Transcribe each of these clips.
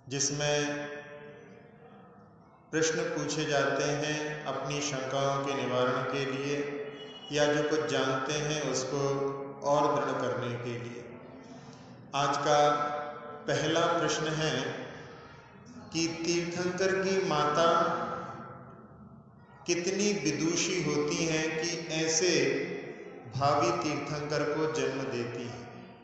जिसमें प्रश्न पूछे जाते हैं अपनी शंकाओं के निवारण के लिए या जो कुछ जानते हैं उसको और दृढ़ करने के लिए। आज का पहला प्रश्न है कि तीर्थंकर की माता कितनी विदुषी होती हैं कि ऐसे भावी तीर्थंकर को जन्म देती हैं।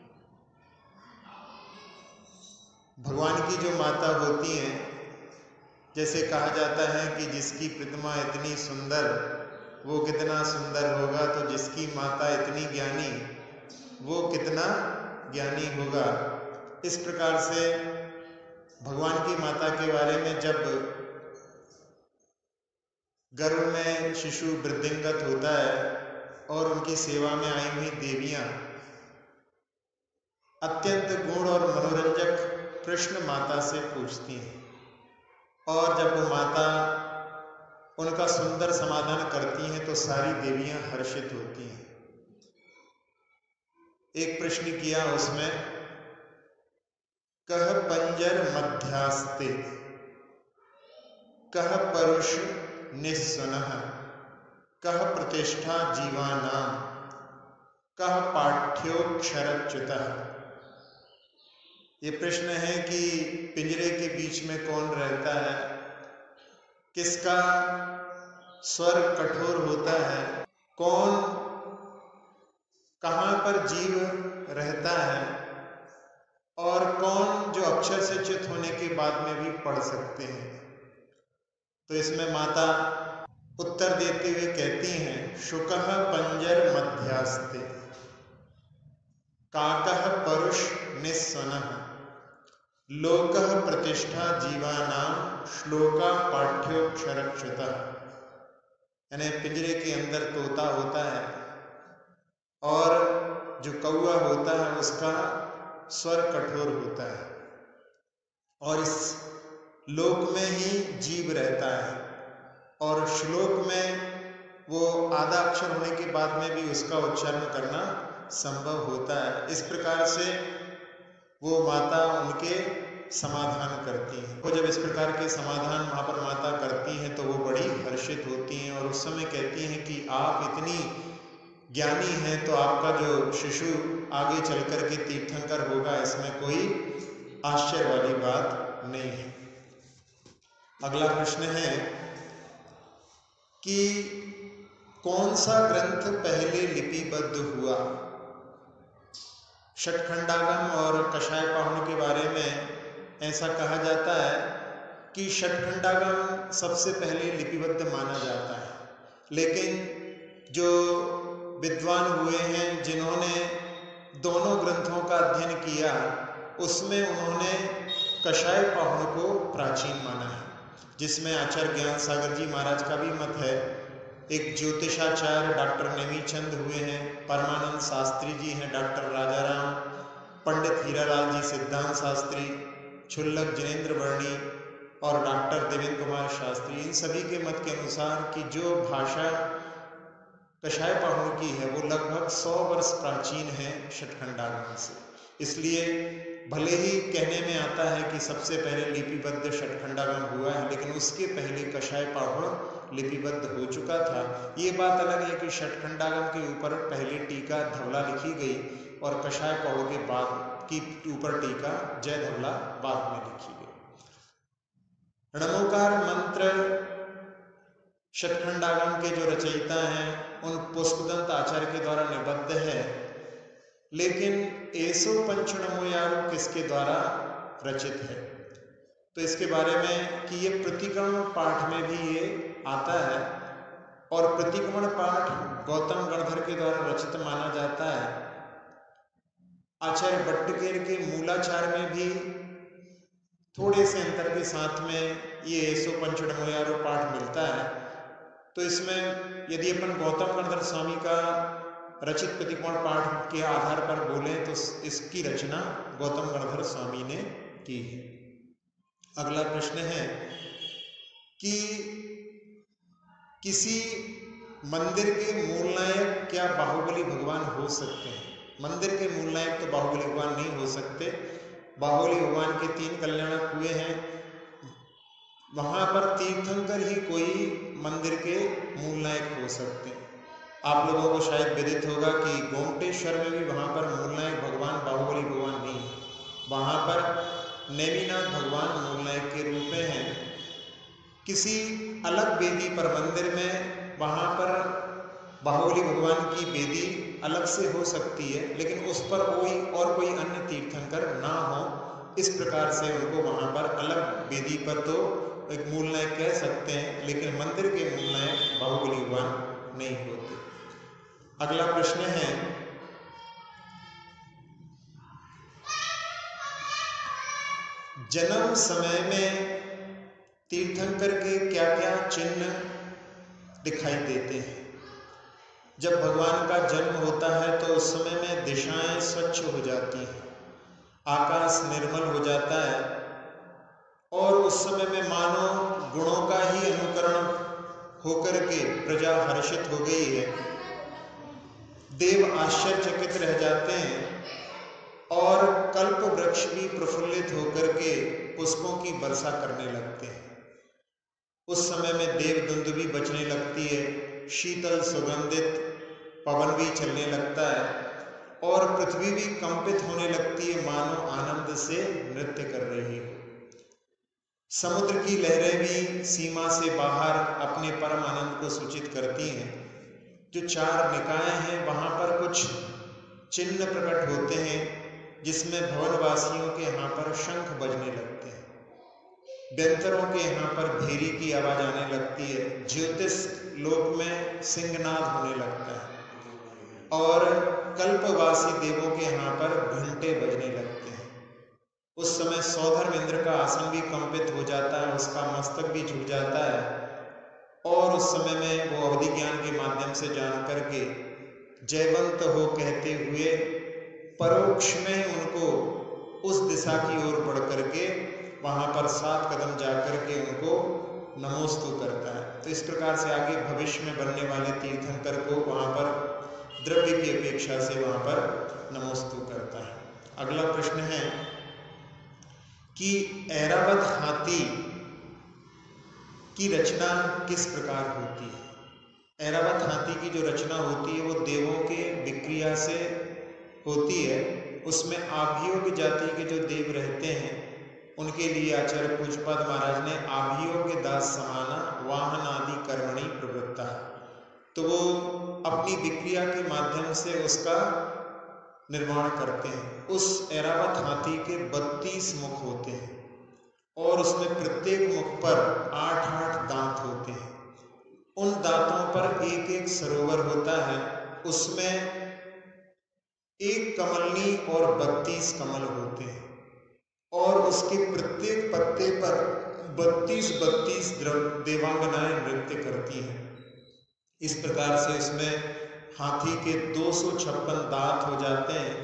भगवान की जो माता होती हैं, जैसे कहा जाता है कि जिसकी प्रतिमा इतनी सुंदर वो कितना सुंदर होगा, तो जिसकी माता इतनी ज्ञानी वो कितना ज्ञानी होगा। इस प्रकार से भगवान की माता के बारे में जब गर्भ में शिशु वृद्धिंगत होता है और उनकी सेवा में आई हुई देवियां अत्यंत गुण और मनोरंजक प्रश्न माता से पूछती हैं, और जब वो माता उनका सुंदर समाधान करती हैं तो सारी देवियां हर्षित होती हैं। एक प्रश्न किया उसमें, कह पंजर मध्यास्ते कह परुष निस्सनः कह प्रतिष्ठा जीवानां कह पाठ्योक्षरच्युतः। ये प्रश्न है कि पिंजरे के बीच में कौन रहता है, किसका स्वर कठोर होता है, कौन कहाँ पर जीव रहता है, और कौन जो अक्षर से च्युत होने के बाद में भी पढ़ सकते हैं। तो इसमें माता उत्तर देते हुए कहती हैं, शुकः पंजर मध्यास्ते काकः परुष निस्सनः लोकः प्रतिष्ठा जीवानां श्लोका पाठ्योक्षरच्युतः। यानी पिंजरे के अंदर तोता होता है और जो कौवा होता है उसका स्वर कठोर होता है, और इस लोक में ही जीव रहता है, और श्लोक में वो आधा अक्षर होने के बाद में भी उसका उच्चारण करना संभव होता है। इस प्रकार से वो माता उनके समाधान करती हैं। वो जब इस प्रकार के समाधान वहाँ पर माता करती हैं तो वो बड़ी हर्षित होती हैं, और उस समय कहती हैं कि आप इतनी ज्ञानी हैं तो आपका जो शिशु आगे चल कर के तीर्थंकर होगा, इसमें कोई आश्चर्य वाली बात नहीं है। अगला प्रश्न है कि कौन सा ग्रंथ पहले लिपिबद्ध हुआ। षटखंडागम और कषाय पाहुन के बारे में ऐसा कहा जाता है कि षटखंडागम सबसे पहले लिपिबद्ध माना जाता है, लेकिन जो विद्वान हुए हैं जिन्होंने दोनों ग्रंथों का अध्ययन किया, उसमें उन्होंने कषाय पाहुन को प्राचीन माना है, जिसमें आचार्य ज्ञान सागर जी महाराज का भी मत है। एक ज्योतिषाचार्य डॉक्टर नेमीचंद हुए हैं, परमानंद शास्त्री जी हैं, डॉक्टर राजाराम, पंडित हीरालाल जी सिद्धांत शास्त्री, क्षुल्लक जिनेन्द्र वर्णी और डॉक्टर देवेंद्र कुमार शास्त्री, इन सभी के मत के अनुसार कि जो भाषा कषाय पाहुन की है वो लगभग 100 वर्ष प्राचीन है षटखंडागम से। इसलिए भले ही कहने में आता है कि सबसे पहले लिपिबद्ध षटखंडागम हुआ है, लेकिन उसके पहले कषाय पाहुन लिपिबद्ध हो चुका था। ये बात अलग है कि षटखंडागम के ऊपर पहले टीका धवला लिखी गई और कषाय पाहुन के बाद की ऊपर टीका जय धवला बाद में लिखी गई। णमोकार मंत्र षटखंडागम के जो रचयिता हैं उन पुष्पदंत आचार्य के द्वारा निबद्ध है, लेकिन एसो पंचणमोयारु किसके द्वारा रचित है। तो इसके बारे में कि ये प्रतिक्रमण पाठ में भी ये आता है, और प्रतिक्रमण पाठ गौतम गणधर के द्वारा रचित माना जाता है। आचार्य भट्टकेर के मूलाचार में भी थोड़े से अंतर के साथ में ये एसो पंचणमोयारु पाठ मिलता है। तो इसमें यदि अपन गौतम गणधर स्वामी का रचित प्रतिक्रमण पाठ के आधार पर बोलें तो इसकी रचना गौतम गणधर स्वामी ने की है। अगला प्रश्न है कि किसी मंदिर के मूल नायक क्या बाहुबली भगवान हो सकते हैं। मंदिर के मूल नायक तो बाहुबली भगवान नहीं हो सकते, बाहुबली भगवान के 3 कल्याणक कुएं हैं, वहां पर तीर्थंकर ही कोई मंदिर के मूल नायक हो सकते हैं। आप लोगों को शायद विदित होगा कि गोमटेश्वर में भी वहां पर मूल नायक भगवान बाहुबली भगवान नहीं है, वहां पर नेमिनाथ भगवान मूल नायक के रूप में हैं। किसी अलग वेदी पर मंदिर में वहां पर बाहुबली भगवान की वेदी अलग से हो सकती है, लेकिन उस पर कोई अन्य तीर्थंकर ना हो, इस प्रकार से उनको वहां पर अलग वेदी पर तो एक मूल नायक कह सकते हैं, लेकिन मंदिर के मूल नायक बाहुबली भगवान नहीं होते। अगला प्रश्न है, जन्म समय में तीर्थंकर के क्या क्या चिन्ह दिखाई देते हैं? जब भगवान का जन्म होता है तो उस समय में दिशाएं स्वच्छ हो जाती हैं, आकाश निर्मल हो जाता है और उस समय में मानो गुणों का ही अनुकरण होकर के प्रजा हर्षित हो गई है। देव आश्चर्यचकित रह जाते हैं और कल्प वृक्ष भी प्रफुल्लित होकर के पुष्पों की वर्षा करने लगते हैं। उस समय में देव दुंदुभी बजने लगती है, शीतल सुगंधित पवन भी चलने लगता है और पृथ्वी भी कंपित होने लगती है, मानो आनंद से नृत्य कर रही हो। समुद्र की लहरें भी सीमा से बाहर अपने परम आनंद को सूचित करती हैं। जो 4 निकाय हैं वहां पर कुछ चिन्ह प्रकट होते हैं, जिसमें भवनवासियों के यहाँ पर शंख बजने लगते हैं, व्यंतरों के यहाँ पर भेरी की आवाज आने लगती है, ज्योतिष लोक में सिंहनाद होने लगता है और कल्पवासी देवों के यहाँ पर घंटे बजने लगते हैं। उस समय सौधर्म इंद्र का आसन भी कंपित हो जाता है, उसका मस्तक भी झुक जाता है और उस समय में वो अवधि ज्ञान के माध्यम से जान करके जयवंत हो कहते हुए परोक्ष में उनको उस दिशा की ओर बढ़ करके वहां पर 7 कदम जाकर के उनको नमोस्तु करता है। तो इस प्रकार से आगे भविष्य में बनने वाले तीर्थंकर को वहां पर द्रव्य की अपेक्षा से वहां पर नमोस्तु करता है। अगला प्रश्न है कि ऐरावत हाथी की रचना किस प्रकार होती है? ऐरावत हाथी की जो रचना होती है वो देवों के विक्रिया से होती है। उसमें आभियोग जाति के जो देव रहते हैं उनके लिए आचार्य पूज्यपाद महाराज ने आभियोग दास समाना वाहन आदि कर्मणि प्रवृत्ता, तो वो अपनी विक्रिया के माध्यम से उसका निर्माण करते हैं। उस ऐरावत हाथी के 32 मुख होते हैं और उसमें प्रत्येक मुख पर 8-8 दांत होते हैं। उन दांतों पर एक एक सरोवर होता है, उसमें एक कमलनी और 32 कमल होते हैं और उसके प्रत्येक पत्ते पर 32 देवांगनाएं नृत्य करती हैं। इस प्रकार से इसमें हाथी के 256 दांत हो जाते हैं,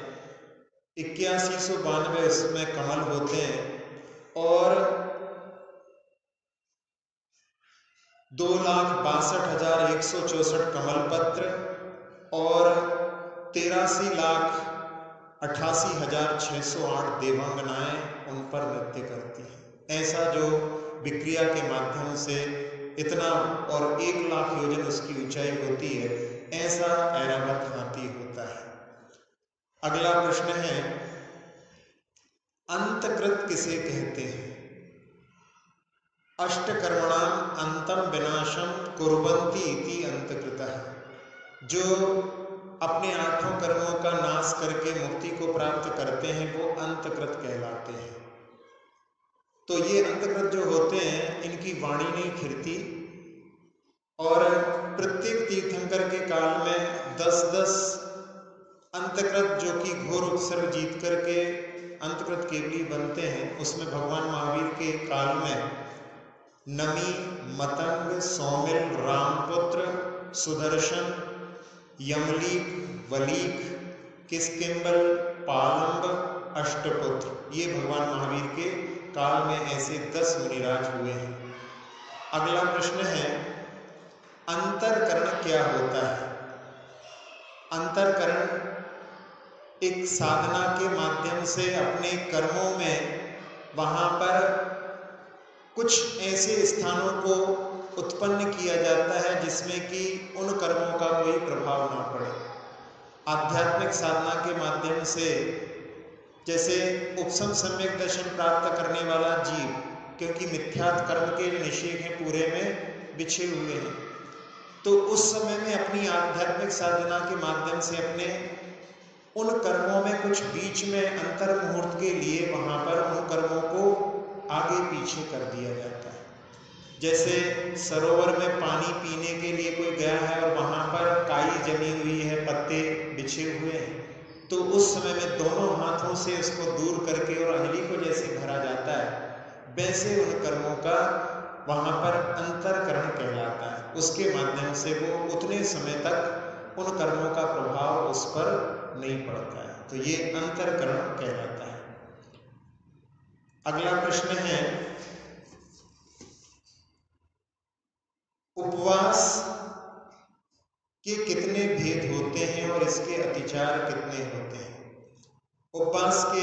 8192 इसमें कमल होते हैं और 2,62,164 कमल पत्र और 83,88,608 देवांगनाएं उन पर नृत्य करती हैं। ऐसा जो विक्रिया के माध्यम से इतना और 1 लाख योजन उसकी ऊंचाई होती है, ऐसा ऐरावत हाथी होता है। अगला प्रश्न है, अंतकृत किसे कहते हैं? अष्टकर्मणाम अंतम विनाशम कुर्वन्ति इति अंतकृतः। जो अपने 8 कर्मों का नाश करके मुक्ति को प्राप्त करते हैं वो अंतकृत कहलाते हैं। तो ये अंतकृत जो होते हैं इनकी वाणी नहीं खिरती और प्रत्येक तीर्थंकर के काल में 10-10 अंतकृत जो कि घोर उत्सर्ग जीत करके अंतकृत केवली बनते हैं। उसमें भगवान महावीर के काल में नमी, मतंग, सौमिल, रामपुत्र, सुदर्शन, यमलीक, वलीक, किष्किंबल, पालंब, अष्टपुत्र, ये भगवान महावीर के काल में ऐसे 10 मुनिराज हुए हैं। अगला प्रश्न है, अंतरकरण क्या होता है? अंतरकरण एक साधना के माध्यम से अपने कर्मों में वहाँ पर कुछ ऐसे स्थानों को उत्पन्न किया जाता है जिसमें कि उन कर्मों का कोई प्रभाव ना पड़े। आध्यात्मिक साधना के माध्यम से जैसे उपशम सम्यक दर्शन प्राप्त करने वाला जीव, क्योंकि मिथ्यात् कर्म के जो निषेध हैं पूरे में बिछे हुए हैं, तो उस समय में अपनी आध्यात्मिक साधना के माध्यम से अपने उन कर्मों में कुछ बीच में अंतर मुहूर्त के लिए वहाँ पर उन कर्मों को आगे पीछे कर दिया जाता है। जैसे सरोवर में पानी पीने के लिए कोई गया है और वहाँ पर काई जमी हुई है, पत्ते बिछे हुए हैं, तो उस समय में दोनों हाथों से उसको दूर करके और अंजलि को जैसे भरा जाता है, वैसे उन कर्मों का वहाँ पर अंतरकरण कहलाता है। उसके माध्यम से वो उतने समय तक उन कर्मों का प्रभाव उस पर नहीं पड़ता है, तो ये अंतरकरण कहलाता है। अगला प्रश्न है, उपवास के कितने भेद होते हैं और इसके अतिचार कितने होते हैं? उपवास के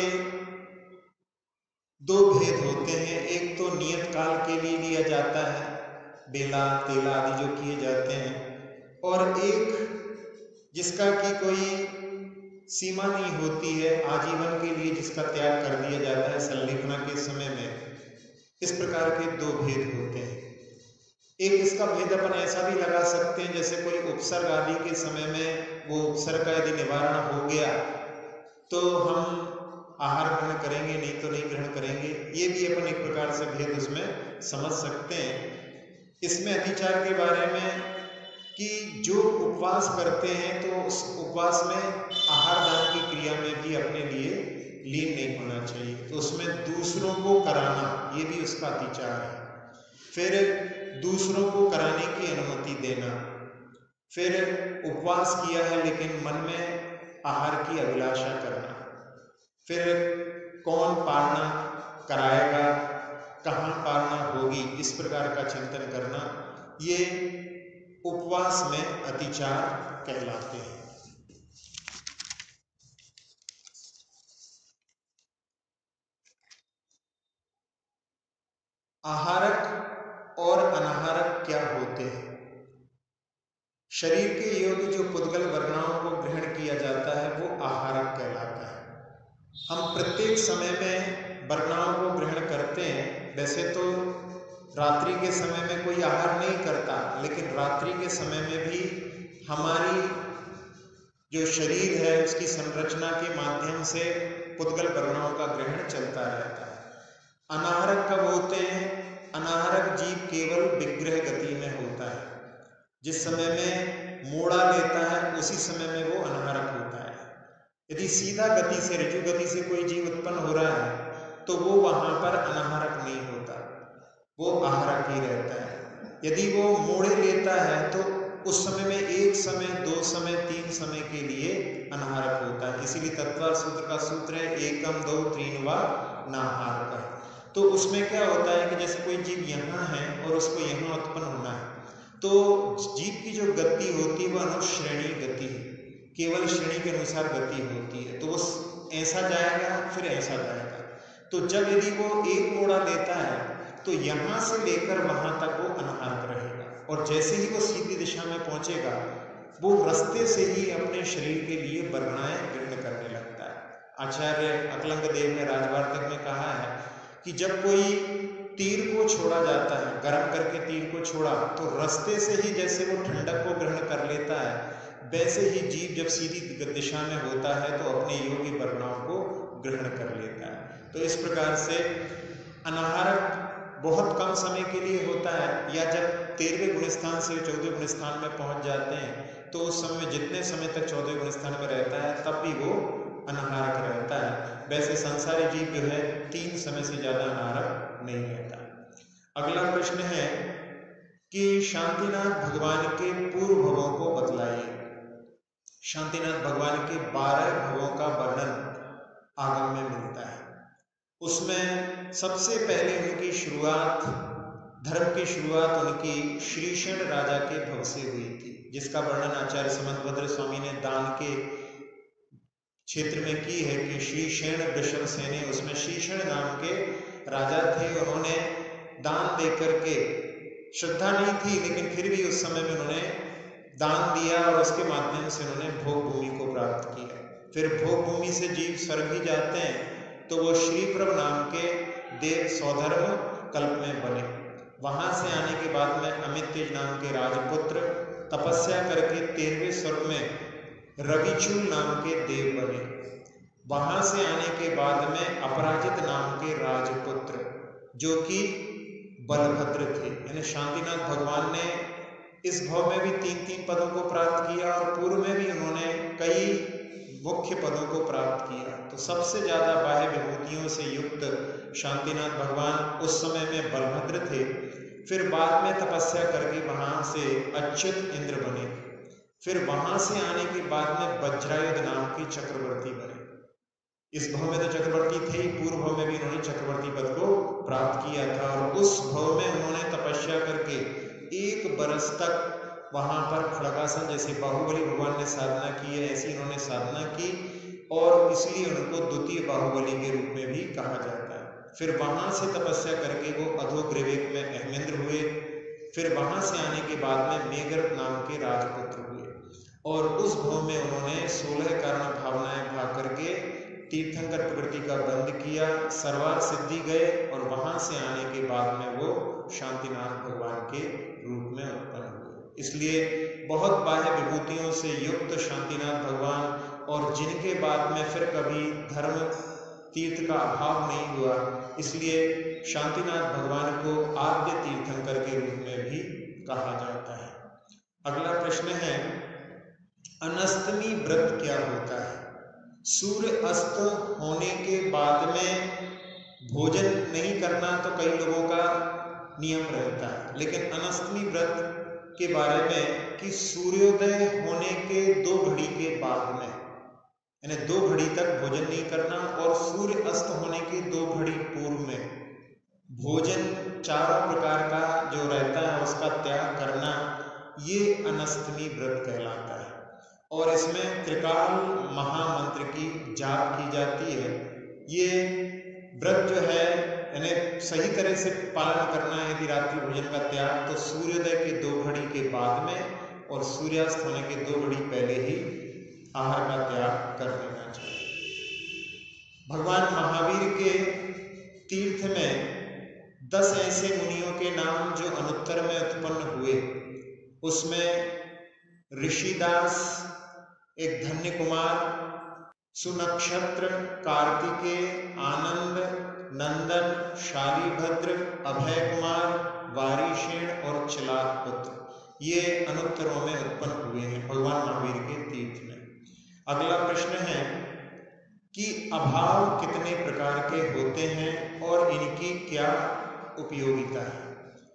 दो भेद होते हैं। एक तो नियत काल के लिए लिया जाता है, बेला तेला आदि जो किए जाते हैं, और एक जिसका कि कोई सीमा नहीं होती है, आजीवन के लिए जिसका त्याग कर दिया जाता है संलेखना के समय में। इस प्रकार के दो भेद होते हैं। एक इसका भेद अपन ऐसा भी लगा सकते हैं, जैसे कोई उपसर्ग आदि के समय में वो उपसर्ग का यदि निवारण हो गया तो हम आहार ग्रहण करेंगे, नहीं तो नहीं ग्रहण करेंगे। ये भी अपन एक प्रकार से भेद उसमें समझ सकते हैं। इसमें अतिचार के बारे में कि जो उपवास करते हैं तो उस उपवास में आहार दान की क्रिया में भी अपने लिए लीन नहीं होना चाहिए, तो उसमें दूसरों को कराना ये भी उसका अतिचार है। फिर दूसरों को कराने की अनुमति देना, फिर उपवास किया है लेकिन मन में आहार की अभिलाषा करना, फिर कौन पालना कराएगा, कहाँ पालना होगी, इस प्रकार का चिंतन करना, ये उपवास में अतिचार कहलाते हैं। आहारक और अनाहारक क्या होते हैं? शरीर के योग्य जो पुद्गल वर्णाओं को ग्रहण किया जाता है वो आहारक कहलाता है। हम प्रत्येक समय में वर्णाओं को ग्रहण करते हैं। वैसे तो रात्रि के समय में कोई आहार नहीं करता, लेकिन रात्रि के समय में भी हमारी जो शरीर है उसकी संरचना के माध्यम से पुद्गल वर्णाओं का ग्रहण चलता रहता है। अनाहारक कब होते हैं? अनाहारक जीव केवल विग्रह गति में होता है। जिस समय में मोड़ा लेता है उसी समय में वो अनाहारक होता है। यदि सीधा गति से, ऋजु गति से कोई जीव उत्पन्न हो रहा है तो वो वहां पर अनाहारक नहीं होता, वो आहारक ही रहता है। यदि वो मोड़े लेता है तो उस समय में एक समय, दो समय, तीन समय के लिए अनाहारक होता है। इसीलिए तत्वार सूत्र का सूत्र है एकम दो त्रीन वा नाहारक। तो उसमें क्या होता है कि जैसे कोई जीव यहाँ है और उसको यहाँ उत्पन्न होना है, तो जीव की जो गति होती है वह अनुश्रेणी गति है, केवल श्रेणी के अनुसार गति होती है। तो वो ऐसा जाएगा फिर ऐसा जाएगा। तो जब यदि वो एक मोड़ा लेता है तो यहाँ से लेकर वहां तक वो अनाहारक रहेगा, और जैसे ही वो सीधी दिशा में पहुंचेगा वो रास्ते से ही अपने शरीर के लिए वर्णाएं ग्रहण करने लगता है। आचार्य अकलंग देव ने राजवार्तिक में कहा है कि जब कोई तीर को छोड़ा जाता है, गर्म करके तीर को छोड़ा, तो रास्ते से ही जैसे वो ठंडक को ग्रहण कर लेता है, वैसे ही जीव जब सीधी दिशा में होता है तो अपने योग्य वर्णाओं को ग्रहण कर लेता है। तो इस प्रकार से अनाहारक बहुत कम समय के लिए होता है, या जब 13वें गुण स्थान से 14वें गुण स्थान में पहुंच जाते हैं तो उस समय जितने समय तक 14वें गुण स्थान में रहता है तब भी वो अनाहारक रहता है। वैसे संसारी जीव जो है 3 समय से ज्यादा अनाहारक नहीं रहता। अगला प्रश्न है कि शांतिनाथ भगवान के पूर्व भवों को बतलाइए। शांतिनाथ भगवान के 12 भवों का वर्णन आगम में मिलता है। उसमें सबसे पहले उनकी शुरुआत, धर्म की शुरुआत उनकी श्रीषण राजा के भव से हुई थी, जिसका वर्णन आचार्य समंतभद्र स्वामी ने दान के क्षेत्र में की है कि श्रीशेण वृषभसेनी, उसमें श्रीशेण नाम के राजा थे। उन्होंने दान देकर के, श्रद्धा नहीं थी लेकिन फिर भी उस समय में उन्होंने दान दिया और उसके माध्यम से उन्होंने भोग भूमि को प्राप्त किया। फिर भोग भूमि से जीव स्वर्ग ही जाते हैं तो वो श्रीप्रभ नाम के देव सौधर्म कल्प में बने। वहां से आने के बाद में अमितेज नाम के राजपुत्र तपस्या करके 13वें स्वर्ग में रविचूल नाम के देव बने। वहां से आने के बाद में अपराजित नाम के राजपुत्र जो कि बलभद्र थे, यानी शांतिनाथ भगवान ने इस भव में भी 3-3 पदों को प्राप्त किया और पूर्व में भी उन्होंने कई मुख्य पदों को प्राप्त किया। तो सबसे ज्यादा बाह्य विभूतियों से युक्त शांतिनाथ भगवान उस समय में बलभद्र थे। फिर बाद में तपस्या करके वहां से अच्युत इंद्र बने। फिर वहां से आने के बाद में वज्रायुध नाम के चक्रवर्ती बने। इस भव में तो चक्रवर्ती थे ही, पूर्व भव में भी उन्होंने चक्रवर्ती पद को प्राप्त किया था। और उस भव में उन्होंने तपस्या करके 1 बरस तक वहां पर खड़गासन, जैसे बाहुबली भगवान ने साधना की है ऐसी इन्होंने साधना की और इसलिए उनको द्वितीय बाहुबली के रूप में भी कहा जाता है। फिर वहां से तपस्या करके वो अधोग्रीवेक में अहमेंद्र हुए। फिर वहां से आने के बाद में मेघर नाम के राजपुत्र हुए और उस भव में उन्होंने 16 कारण भावनाएं भा करके तीर्थंकर प्रकृति का बंद किया, सर्वार सिद्धि गए और वहां से आने के बाद में वो शांतिनाथ भगवान के रूप में उत्पन्न हुए। इसलिए बहुत बाह्य विभूतियों से युक्त शांतिनाथ भगवान, और जिनके बाद में फिर कभी धर्म तीर्थ का अभाव नहीं हुआ, इसलिए शांतिनाथ भगवान को आद्य तीर्थंकर के रूप में भी कहा जाता है। अगला प्रश्न है, अनस्तमी व्रत क्या होता है? सूर्य अस्त होने के बाद में भोजन नहीं करना तो कई लोगों का नियम रहता है, लेकिन अनस्तमी व्रत के बारे में कि सूर्योदय होने के 2 घड़ी के बाद में, यानी 2 घड़ी तक भोजन नहीं करना और सूर्य अस्त होने के 2 घड़ी पूर्व में भोजन 4 प्रकार का जो रहता है उसका त्याग करना, ये अनस्तमी व्रत कहलाता है। और इसमें त्रिकाल महामंत्र की जाप की जाती है। ये व्रत जो है यानी सही तरह से पालन करना है। यदि रात्रि भोजन का त्याग तो सूर्योदय के 2 घड़ी के बाद में और सूर्यास्त होने के 2 घड़ी पहले ही आहार का त्याग कर देना चाहिए। भगवान महावीर के तीर्थ में 10 ऐसे मुनियों के नाम जो अनुत्तर में उत्पन्न हुए, उसमें ऋषिदास, एक धन्य कुमार, सुनक्षत्र, कार्तिकेय, आनंद, नंदन, शालीभद्र, अभय कुमार, वारीशेण और चिलात पुत्र, ये अनुत्तरों में उत्पन्न हुए हैं भगवान महावीर के तीर्थ में। अगला प्रश्न है कि अभाव कितने प्रकार के होते हैं और इनकी क्या उपयोगिता है?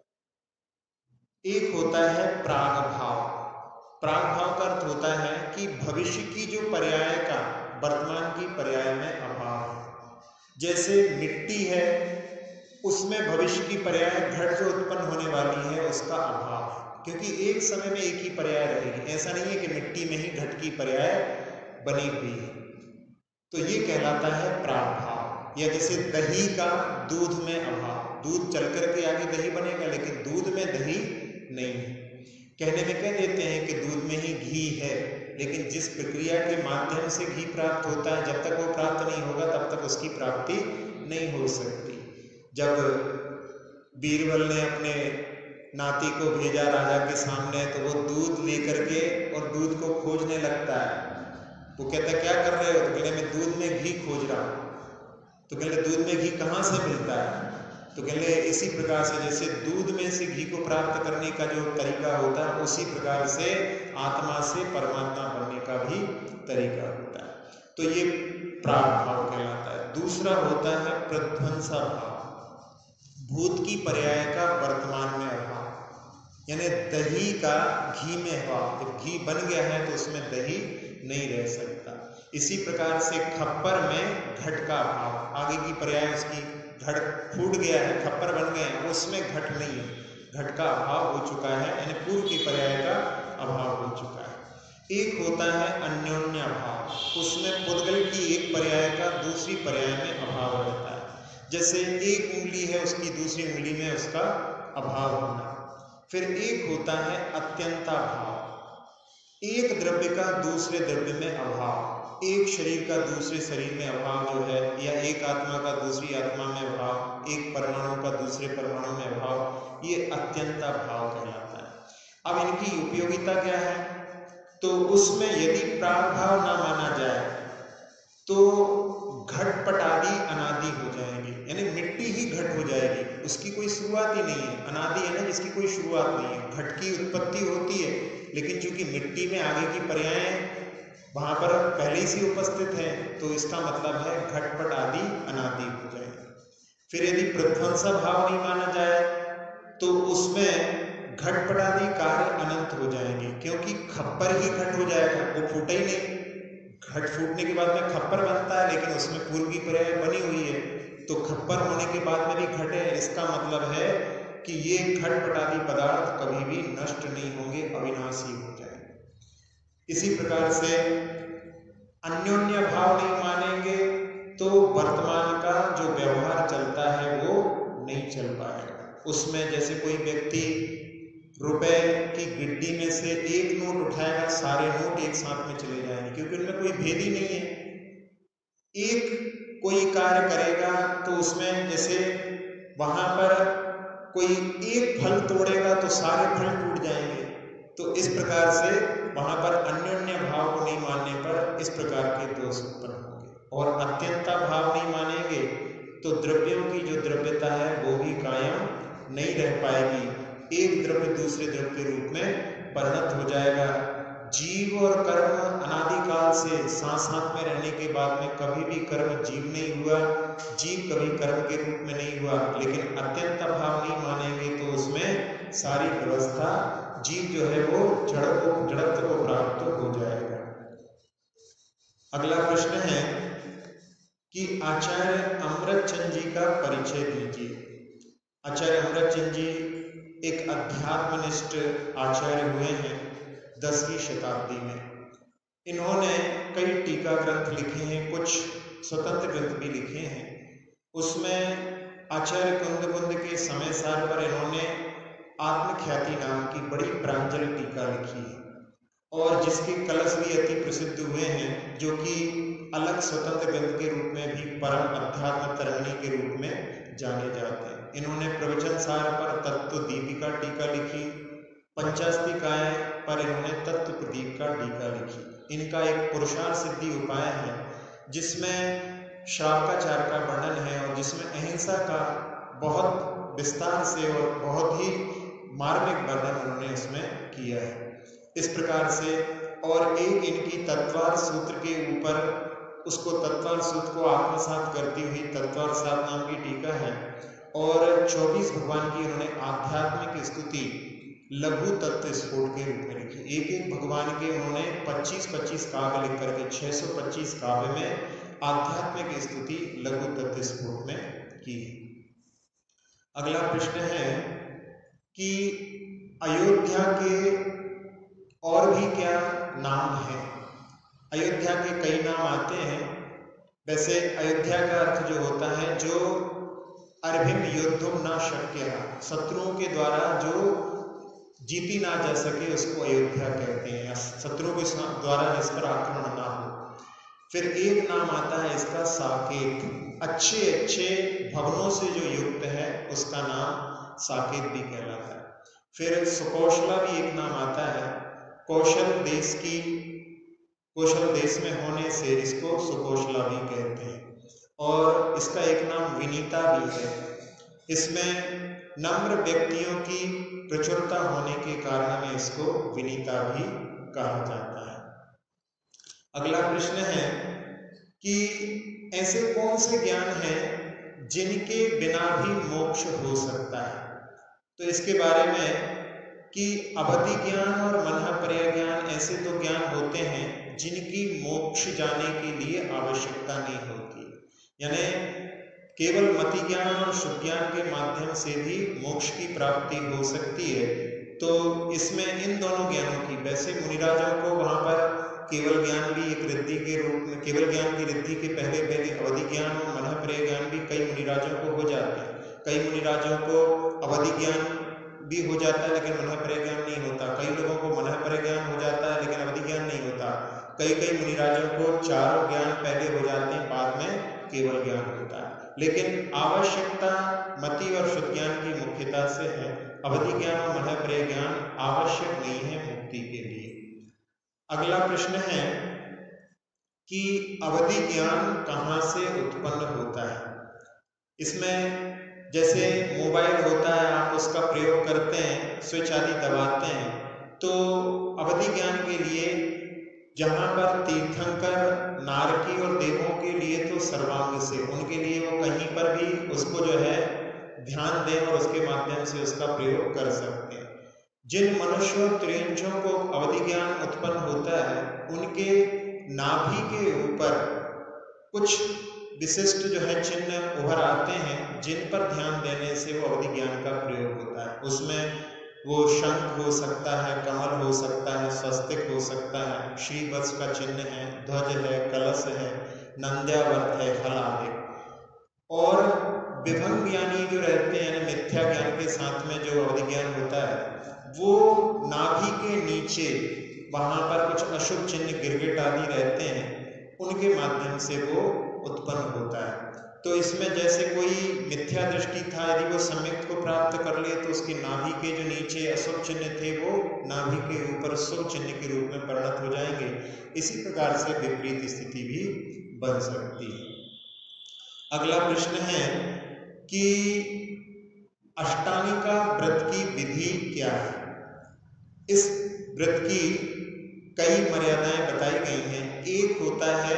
एक होता है प्राग भाव। प्राग भाव का अर्थ होता है कि भविष्य की जो पर्याय का वर्तमान की पर्याय में अभाव है। जैसे मिट्टी है, उसमें भविष्य की पर्याय घट जो उत्पन्न होने वाली है उसका अभाव है, क्योंकि एक समय में एक ही पर्याय रहेगी। ऐसा नहीं है कि मिट्टी में ही घट की पर्याय बनी हुई है, तो ये कहलाता है प्राग भाव। या जैसे दही का दूध में अभाव, दूध चल करके आगे दही बनेगा लेकिन दूध में दही नहीं है। कहने में कह देते हैं कि दूध में ही घी है, लेकिन जिस प्रक्रिया के माध्यम से घी प्राप्त होता है, जब तक वो प्राप्त नहीं होगा तब तक उसकी प्राप्ति नहीं हो सकती। जब बीरबल ने अपने नाती को भेजा राजा के सामने, तो वो दूध लेकर के और दूध को खोजने लगता है। वो कहता क्या कर रहे हो? तो कहने मैं दूध में घी खोज रहा हूँ। तो कहले दूध में घी कहाँ से मिलता है? तो कहले इसी प्रकार से जैसे दूध में से घी को प्राप्त करने का जो तरीका होता है, उसी प्रकार से आत्मा से परमात्मा बनने का भी तरीका होता है। तो ये प्राग भाव कहलाता है। दूसरा होता है प्रध्वंसा भाव, भूत की पर्याय का वर्तमान में अभाव, यानी दही का घी में अभाव। जब घी बन गया है तो उसमें दही नहीं रह सकता। इसी प्रकार से खप्पर में घट का अभाव, आगे की पर्याय उसकी घट फूट गया है, खप्पर बन गए हैं, उसमें घट नहीं है, घट का अभाव हो चुका है, यानी पूर्व की पर्याय का अभाव हो चुका है। एक होता है अन्योन्य अभाव, उसमें पुद्गल की एक पर्याय का दूसरी पर्याय में अभाव रहता है। जैसे एक उंगली है, उसकी दूसरी उंगली में उसका अभाव होना। फिर एक होता है अत्यंताभाव, एक द्रव्य का दूसरे द्रव्य में अभाव, एक शरीर का दूसरे शरीर में अभाव जो है, या एक आत्मा का दूसरी आत्मा में अभाव, एक परमाणु का दूसरे परमाणु में अभाव, ये अत्यंताभाव कहलाता है। अब इनकी उपयोगिता क्या है? तो उसमें यदि प्रागभाव ना माना जाए तो घटपट आदि अनादि हो जाएगी, यानी मिट्टी ही घट हो जाएगी, उसकी कोई शुरुआत ही नहीं है। अनादि है ना, जिसकी कोई शुरुआत नहीं है। घट की उत्पत्ति होती है, लेकिन चूंकि मिट्टी में आगे की पर्याय वहां पर पहले से उपस्थित है, तो इसका मतलब है घटपट आदि अनादि हो जाएगी। फिर यदि प्रध्वंसा भाव नहीं माना जाए तो उसमें घटपटादि कार्य अनंत हो जाएंगे, क्योंकि खप्पर ही घट हो जाएगा, वो फूटा ही नहीं। घट फूटने के बाद में खप्पर बनता है, लेकिन उसमें पूर्व की पर्याय बनी हुई है, तो खप्पर होने के बाद में भी घट है। इसका मतलब है कि ये घटपटादि पदार्थ कभी भी नष्ट नहीं होंगे, अविनाशी हो जाएंगे। इसी प्रकार से अन्योन्य भाव नहीं मानेंगे तो वर्तमान का जो व्यवहार चलता है वो नहीं चल पाएगा। उसमें जैसे कोई व्यक्ति रुपए की गिड्डी में से एक नोट उठाएगा, सारे नोट एक साथ में चले जाएंगे, क्योंकि उनमें कोई भेद ही नहीं है। एक कोई कार्य करेगा तो उसमें जैसे वहां पर कोई एक फल तोड़ेगा तो सारे फल टूट जाएंगे। तो इस प्रकार से वहां पर अन्योन्य भाव को नहीं मानने पर इस प्रकार के दोष उत्पन्न होंगे। और अत्यंता भाव नहीं मानेंगे तो द्रव्यों की जो द्रव्यता है वो भी कायम नहीं रह पाएगी, एक द्रव्य दूसरे द्रव्य के रूप में परिणत हो जाएगा। जीव और कर्म अनादिकाल से साथ साथ में रहने के बाद में कभी भी कर्म जीव नहीं हुआ, जीव कभी कर्म के रूप में नहीं हुआ। लेकिन अत्यंत भाव नहीं मानेंगे तो उसमें सारी व्यवस्था जीव जो है वो जड़त्व को प्राप्त हो जाएगा। अगला प्रश्न है कि आचार्य अमृतचंद जी का परिचय दीजिए। आचार्य अमृतचंद जी एक अध्यात्मनिष्ठ आचार्य हुए हैं 10वीं शताब्दी में। इन्होंने कई टीका ग्रंथ लिखे हैं, कुछ स्वतंत्र ग्रंथ भी लिखे हैं। उसमें आचार्य कुंद के समय सार पर इन्होंने आत्मख्याति नाम की बड़ी प्रांजल टीका लिखी है, और जिसके कलश भी अति प्रसिद्ध हुए हैं, जो कि अलग स्वतंत्र ग्रंथ के रूप में भी परम अध्यात्म तरंगिणी के रूप में जाने जाते हैं। इन्होंने प्रवचन सार पर तत्व दीपिका टीका लिखी, पंचास्तिकाएं पर इन्होंने तत्व प्रदीप का टीका लिखी। इनका एक पुरुषार्थ सिद्धि उपाय है जिसमें श्रावकाचार का वर्णन है, और जिसमें अहिंसा का बहुत विस्तार से और बहुत ही मार्मिक वर्णन उन्होंने उसमें किया है। इस प्रकार से और एक इनकी तत्वार सूत्र के ऊपर, उसको तत्वार सूत्र को आत्मसात करती हुई तत्वार सात नाम की टीका है, और 24 भगवान की उन्होंने आध्यात्मिक स्तुति लघु तत्व स्फोट के रूप में लिखी। एक एक भगवान के उन्होंने 25-25 काव्य लिख करके 625 काव्य में आध्यात्मिक स्तुति लघु तत्व स्फोट में की। अगला प्रश्न है कि अयोध्या के और भी क्या नाम हैं? अयोध्या के कई नाम आते हैं। वैसे अयोध्या का अर्थ जो होता है, जो अर्भिम युद्धुम न शक्य, शत्रुओं के द्वारा जो जीती ना जा सके उसको अयोध्या कहते हैं, शत्रुओं के द्वारा जिस पर आक्रमण ना हो। फिर एक नाम आता है इसका साकेत, अच्छे अच्छे भवनों से जो युक्त है उसका नाम साकेत भी कहलाता है। फिर सुकौशला भी एक नाम आता है, कौशल देश में होने से इसको सुकौशला भी कहते हैं। और इसका एक नाम विनीता भी है। इसमें नम्र व्यक्तियों की प्रचुरता होने के कारण में इसको विनीता भी कहा जाता है। अगला प्रश्न है कि ऐसे कौन से ज्ञान हैं जिनके बिना भी मोक्ष हो सकता है? तो इसके बारे में कि अवधि ज्ञान और मनःपर्याय ज्ञान ऐसे तो ज्ञान होते हैं जिनकी मोक्ष जाने के लिए आवश्यकता नहीं होती, यानी केवल मति ज्ञान और शुद्ध ज्ञान के माध्यम से भी मोक्ष की प्राप्ति हो सकती है। तो इसमें इन दोनों ज्ञानों की, वैसे मुनिराजों को वहाँ पर केवल ज्ञान भी एक रिद्धि के रूप में, केवल ज्ञान की रिद्धि के पहले पहले अवधि ज्ञान और मनःप्रिय ज्ञान भी कई मुनिराजों को हो जाते हैं। कई मुनिराजों को अवधि ज्ञान भी हो जाता है लेकिन मनःप्रिय ज्ञान नहीं होता। कई लोगों को मनःप्रिय ज्ञान हो जाता है लेकिन अवधि ज्ञान नहीं होता। कई कई मुनिराजों को चारों ज्ञान पहले हो जाते हैं, बाद में केवल ज्ञान होता है। लेकिन आवश्यकता मति और शुद्ध ज्ञान की मुख्यता से है। अवधि ज्ञान और मनःप्रिय ज्ञान आवश्यक नहीं है मुक्ति के लिए। अगला प्रश्न है कि अवधि ज्ञान कहाँ से उत्पन्न होता है। इसमें जैसे मोबाइल होता है, आप उसका प्रयोग करते हैं, स्विच आदि दबाते हैं, तो अवधि ज्ञान के लिए जहाँ पर तीर्थंकर नारकी और देवों के लिए तो सर्वांग से, उनके लिए वो कहीं पर भी उसको जो है ध्यान दें और उसके माध्यम से उसका प्रयोग कर सकते हैं। जिन मनुष्यों त्रियंशों को अवधि ज्ञान उत्पन्न होता है, उनके नाभि के ऊपर कुछ विशिष्ट जो है चिन्ह उभर आते हैं, जिन पर ध्यान देने से वो अवधि ज्ञान का प्रयोग होता है। उसमें वो शंख हो सकता है, कमल हो सकता है, स्वस्तिक हो सकता है, श्रीवत्स का चिन्ह है, ध्वज है, कलश है, नंद्यावर्त है, फल आदि। और विभंग ज्ञानी जो रहते हैं, मिथ्या ज्ञान के साथ में जो अवधि ज्ञान होता है, वो नाभि के नीचे वहां पर कुछ अशुभ चिन्ह गिरगिट आदि रहते हैं, उनके माध्यम से वो उत्पन्न होता है। तो इसमें जैसे कोई मिथ्या दृष्टि था, यदि वो सम्यक को प्राप्त कर ले तो उसकी नाभि के जो नीचे अशुभ चिन्ह थे वो नाभि के ऊपर शुभ चिन्ह के रूप में परिणत हो जाएंगे। इसी प्रकार से विपरीत स्थिति भी बन सकती है। अगला प्रश्न है कि अष्टानिका व्रत की विधि क्या है। इस व्रत की कई मर्यादाएं बताई गई हैं। एक होता है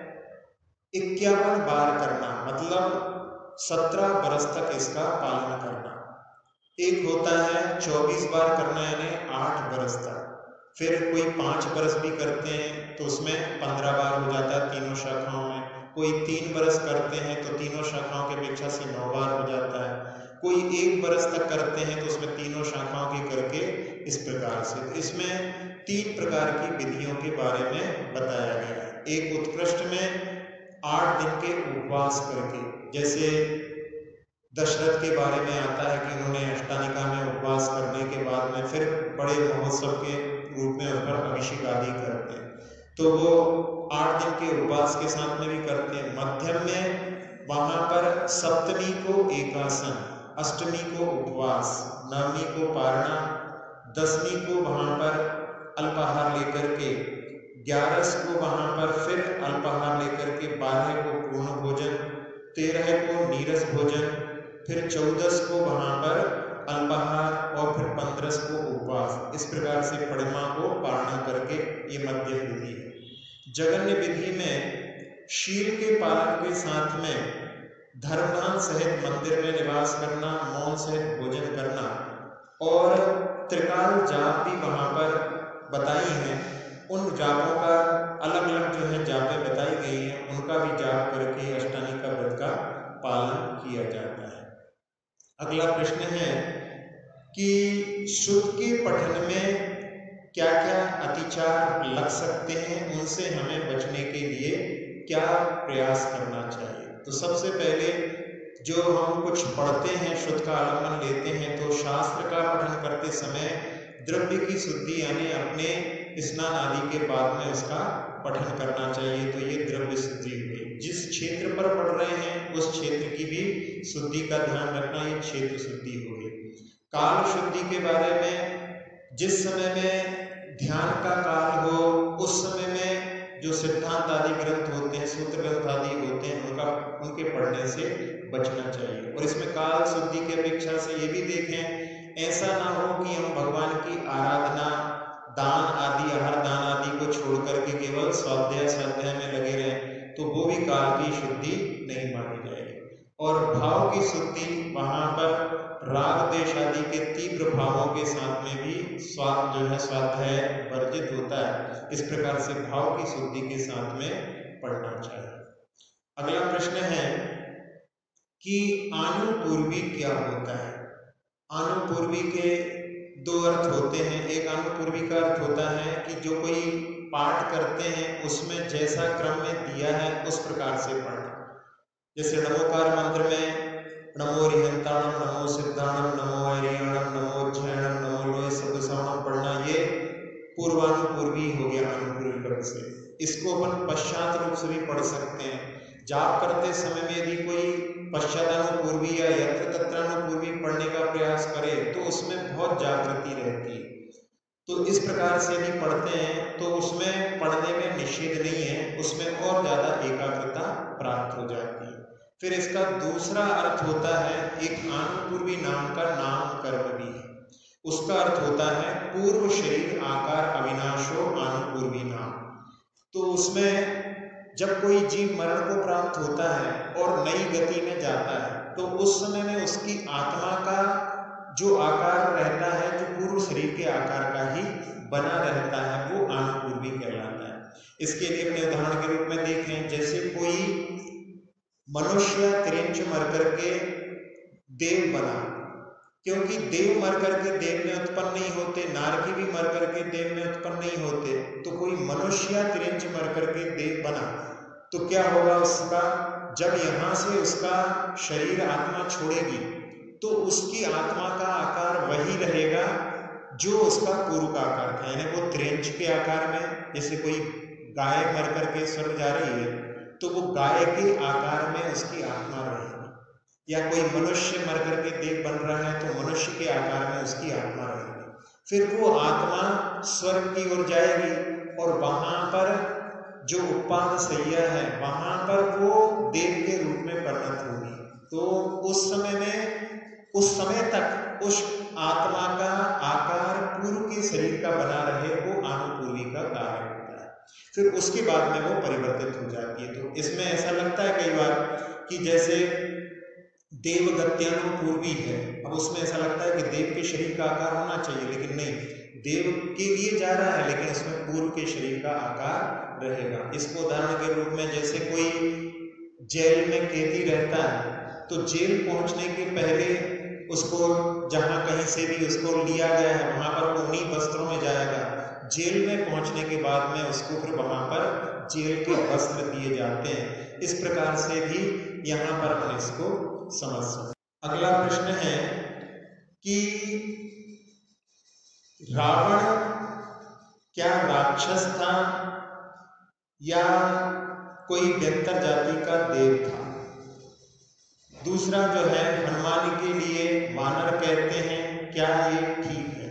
51 बार करना, मतलब 17 बरस तक इसका पालन करना। एक होता है 24 बार करना, यानी 8 बरस तक। फिर कोई 5 बरस भी करते हैं तो उसमें 15 बार हो जाता है तीनों शाखाओं में। कोई 3 बरस करते हैं तो तीनों शाखाओं की अपेक्षा से 9 बार हो जाता है। कोई 1 बरस तक करते हैं तो उसमें तीनों शाखाओं के करके इस प्रकार से। तो इसमें 3 प्रकार की विधियों के बारे में बताया गया है। एक उत्कृष्ट में 8 दिन के उपवास करके, जैसे दशरथ के बारे में आता है कि उन्होंने अष्टानिका में उपवास करने के बाद में फिर बड़े महोत्सव के रूप में उस पर अभिषेक आदि करते हैं, तो वो 8 दिन के उपवास के साथ में भी करते हैं। मध्यम में वहां पर सप्तमी को एकासन, अष्टमी को उपवास, नवमी को पारणा, दसवीं को वहां पर अल्पाहार लेकर के, 11 को वहां पर फिर अल्पाहार लेकर के, 12 को पूर्ण भोजन, 13 को नीरस भोजन, फिर 14 को वहां पर अल्पाहार और फिर 15 को उपवास। इस प्रकार से पड़िमा को पारणा करके ये मध्यम विधि है। जगन्य विधि में शील के पालन के साथ में धर्मदान सहित मंदिर में निवास करना, मौन सहित भोजन करना और त्रिकाल जाप भी वहां पर बताई हैं। उन जापों का अलग अलग जो है जापें बताई गई हैं, उनका भी जाप करके अष्टानिका व्रत का पालन किया जाता है। अगला प्रश्न है कि श्रुत के पठन में क्या क्या अतिचार लग सकते हैं, उनसे हमें बचने के लिए क्या प्रयास करना चाहिए। तो सबसे पहले जो हम कुछ पढ़ते हैं, श्रुत का आलम्बन लेते हैं, तो शास्त्र का पठन करते समय द्रव्य की शुद्धि यानी अपने स्नान आदि के बाद में उसका पठन करना चाहिए। तो ये द्रव्य शुद्धि हुई। जिस क्षेत्र पर पढ़ रहे हैं उस क्षेत्र की भी शुद्धि का ध्यान रखना, ये क्षेत्र शुद्धि हो गई। काल शुद्धि के बारे में, जिस समय में ध्यान का काल हो उस समय में जो सिद्धांत आदि ग्रंथ होते हैं, सूत्र ग्रंथ आदि होते हैं, उनके पढ़ने से बचना चाहिए। और इसमें काल शुद्धि की अपेक्षा से ये भी देखें, ऐसा ना हो कि हम भगवान की आराधना, दान आदि, आहार दान आदि को छोड़ करके केवल स्वाध्याय में लगे रहें, तो वो भी काल की शुद्धि नहीं मानी जाएगी। और भाव की शुद्धि, वहां पर राग देश आदि के तीव्र भावों के साथ में भी स्वाध्याय वर्जित होता है। इस प्रकार से भाव की शुद्धि के साथ में पढ़ना चाहिए। अगला प्रश्न है कि आनुपूर्वी क्या होता है। आनुपूर्वी के दो अर्थ होते हैं। एक अनुपूर्वी का अर्थ होता है कि जो कोई पाठ करते हैं उसमें जैसा क्रम में दिया है उस प्रकार से पढ़ना। जैसे नमोकार मंत्र में नमो रिहंताणम, नमो सिद्धाणम, नमो हरियाणम, नमो उज्जैनम, नमो लोय सदसवणम पढ़ना, ये पूर्वानुपूर्वी हो गया अनुपूर्वी क्रम से। इसको अपन पश्चात रूप से भी पढ़ सकते हैं। जाप करते समय में यदि कोई पश्चातानुपूर्वी या यत्र तत्रानुपूर्वी पढ़ने का प्रयास करे तो उसमें बहुत जागृति रहती है। तो इस प्रकार से यदि पढ़ते हैं तो उसमें पढ़ने में निषेध नहीं है, उसमें और ज्यादा एकाग्रता प्राप्त हो जाती है। फिर इसका दूसरा अर्थ होता है, एक अनुपूर्वी नाम का नाम कर्म भी है। उसका अर्थ होता है पूर्व शरीर आकार अविनाशो अनुपूर्वी नाम। तो उसमें जब कोई जीव मरण को प्राप्त होता है और नई गति में जाता है तो उस समय में उसकी आत्मा का जो आकार रहता है, जो पूर्व शरीर के आकार का ही बना रहता है, वो अनुपूर्वी कहलाता है। इसके लिए अपने उदाहरण के रूप में देखें, जैसे कोई मनुष्य त्रिंच मर करके देव बना, क्योंकि देव मर करके देव में उत्पन्न नहीं होते, नारकी भी मर करके देव में उत्पन्न नहीं होते, तो कोई मनुष्य त्रिंच मर करके देव बना तो क्या होगा उसका, जब यहाँ से उसका शरीर आत्मा छोड़ेगी तो उसकी आत्मा का आकार वही रहेगा जो उसका पूर्व का आकार था, यानी वो त्रिंच के आकार में। जैसे कोई गाय मर करके स्वर्ग जा रही है तो वो गाय के आकार में उसकी आत्मा रहेगी, या कोई मनुष्य मर करके देव बन रहा है तो मनुष्य के आकार में उसकी आत्मा रहेगी। फिर वो आत्मा स्वर्ग की ओर जाएगी और वहां पर जो उपाद सैया है वहां पर वो देव के रूप में परिणत होगी। तो उस समय तक उस आत्मा का आकार पूर्व के शरीर का बना रहे, वो अनुपूर्वी का कार्य होता है। फिर उसके बाद में वो परिवर्तित हो जाती है। तो इसमें ऐसा लगता है कई बार कि जैसे देवगत्यानुपूर्वी है, अब उसमें ऐसा लगता है कि देव के शरीर का आकार होना चाहिए, लेकिन नहीं, देव के लिए जा रहा है लेकिन उसमें पूर्व के शरीर का आकार रहेगा। इसको उदाहरण के रूप में, जैसे कोई जेल में कैदी रहता है तो जेल पहुंचने के पहले उसको जहां कहीं से भी उसको लिया गया है वहां पर वो उन्हीं वस्त्रों में जाएगा। जेल में पहुंचने के बाद में उसको फिर वहां पर जेल के वस्त्र दिए जाते हैं। इस प्रकार से भी यहाँ पर हम इसको समझ सकते। अगला प्रश्न है कि रावण क्या राक्षस था या कोई व्यंतर जाति का देव था? दूसरा जो है, हनुमान के लिए वानर कहते हैं, क्या ये ठीक है?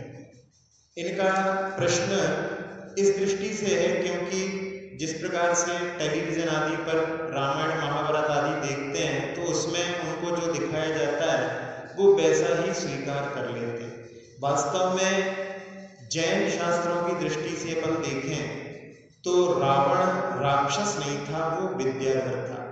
इनका प्रश्न इस दृष्टि से है क्योंकि जिस प्रकार से टेलीविजन आदि पर रामायण महाभारत आदि देखते हैं तो उसमें उनको जो दिखाया जाता है वो वैसा ही स्वीकार कर लेते हैं। वास्तव में जैन शास्त्रों की दृष्टि से अपन देखें तो रावण राक्षस नहीं था, वो विद्याधर था।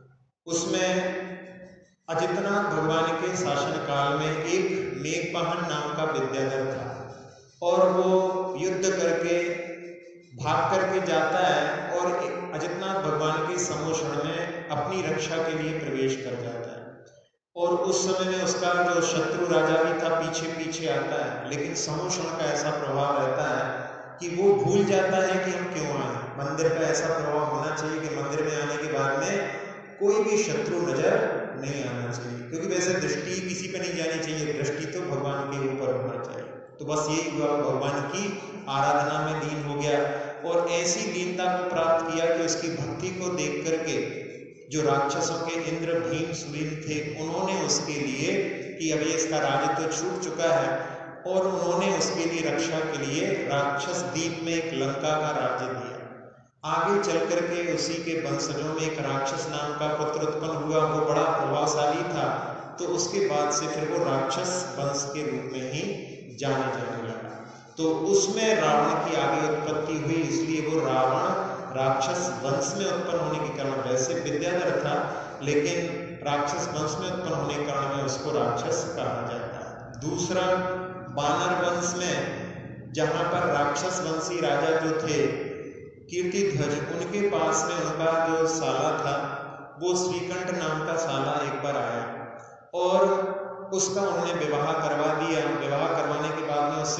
उसमें अजितनाथ भगवान के शासन काल में एक मेघवाहन नाम का विद्याधर था और वो युद्ध करके भाग करके जाता है और अजितनाथ भगवान के समोषण में अपनी रक्षा के लिए प्रवेश कर जाता है। और उस समय में उसका जो शत्रु राजा भी था पीछे पीछे आता है, लेकिन समोषण का ऐसा प्रभाव रहता है कि वो भूल जाता है कि हम क्यों आए। मंदिर का ऐसा प्रभाव होना चाहिए कि मंदिर में आने के बाद में कोई भी शत्रु नजर नहीं आना चाहिए, क्योंकि वैसे दृष्टि किसी पे नहीं जानी चाहिए, दृष्टि तो भगवान के ऊपर होना चाहिए। तो बस यही हुआ, भगवान की आराधना में लीन हो गया और ऐसी दीनता को प्राप्त किया कि उसकी भक्ति को देख करके जो राक्षसों के इंद्र भीम सुरीन थे उन्होंने उसके लिए कि अभी इसका राज्य तो छूट चुका है, और उन्होंने उसके लिए रक्षा के लिए राक्षस द्वीप में एक लंका का राज्य दिया। आगे चल करके उसी के वंशजों में एक राक्षस नाम का पुत्र उत्पन्न हुआ, वो बड़ा प्रभावशाली था। तो उसके बाद से फिर वो राक्षस वंश के रूप में ही जाने जाने लगा। तो उसमें रावण की आगे उत्पत्ति हुई, इसलिए वो रावण राक्षस वंश में उत्पन्न होने के कारण, वैसे विद्याधर था लेकिन राक्षस वंश में उत्पन्न होने के कारण में उसको राक्षस कहा जाता है। दूसरा, वानर वंश में जहां पर राक्षस वंशी राजा जो थे कीर्तिध्वज, उनके पास में उनका जो साला था वो श्रीकंठ नाम का साला एक बार आया और उसका उन्होंने विवाह करवा दिया। विवाह करवाने के बाद में उससे